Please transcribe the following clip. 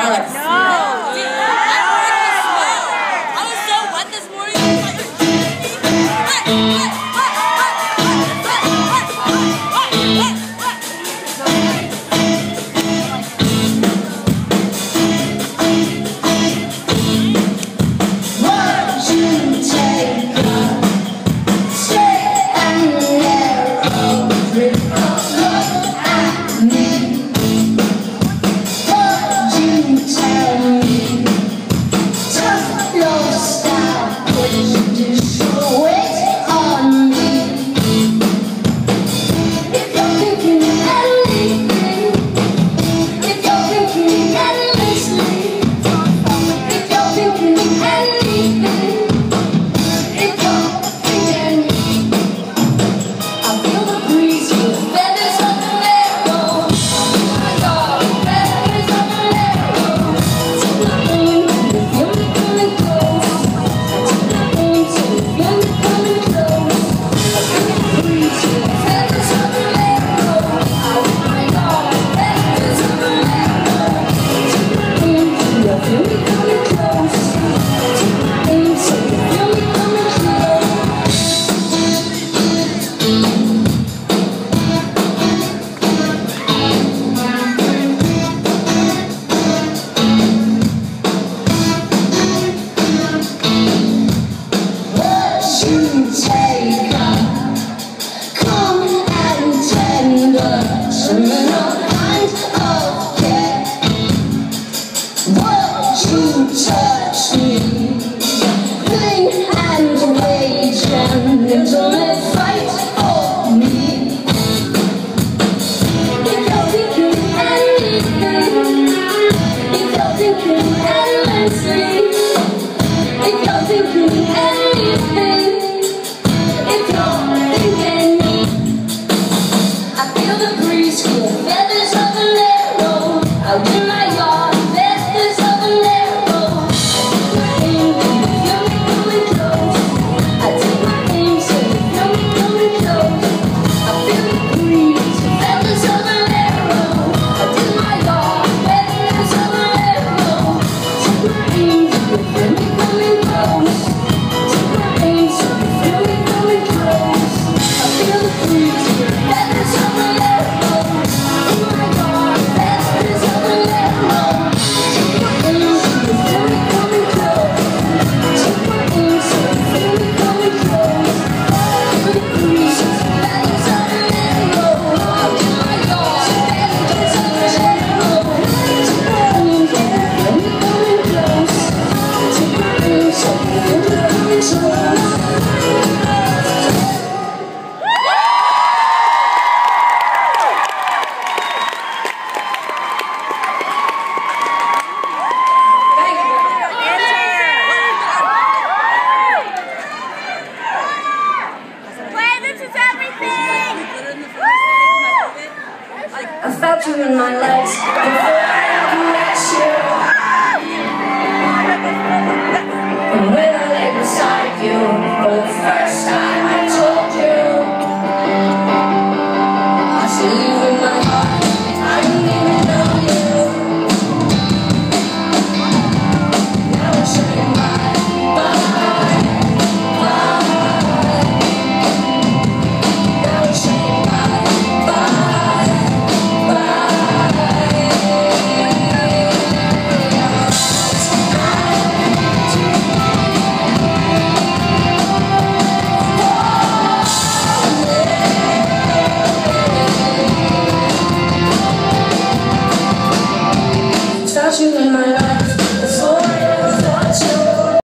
Yes. No. I was so wet this morning. Touch me, cling and wage an intimate fight for me. If you're thinking anything, if you're thinking endlessly, if you're thinking anything, if you're thinking me, I feel the breeze, feel the feathers of an arrow out in my yard, feathers of an arrow. I felt you in my legs before I ever met you. And when I lay beside you for the first time, I told you I see you in my heart. I didn't even know you. Now I'm saying bye, bye, bye. Now I'm saying bye, bye. You in my life.